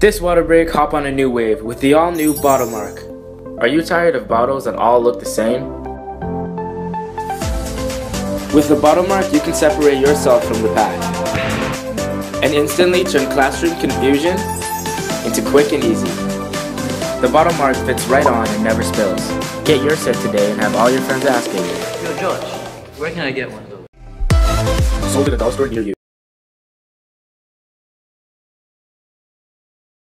This water break, hop on a new wave with the all-new BottleMARK. Are you tired of bottles that all look the same? With the BottleMARK, you can separate yourself from the pack and instantly turn classroom confusion into quick and easy. The BottleMARK fits right on and never spills. Get your set today and have all your friends asking. Yo, Josh, where can I get one of those? Sold at a dollar store near you.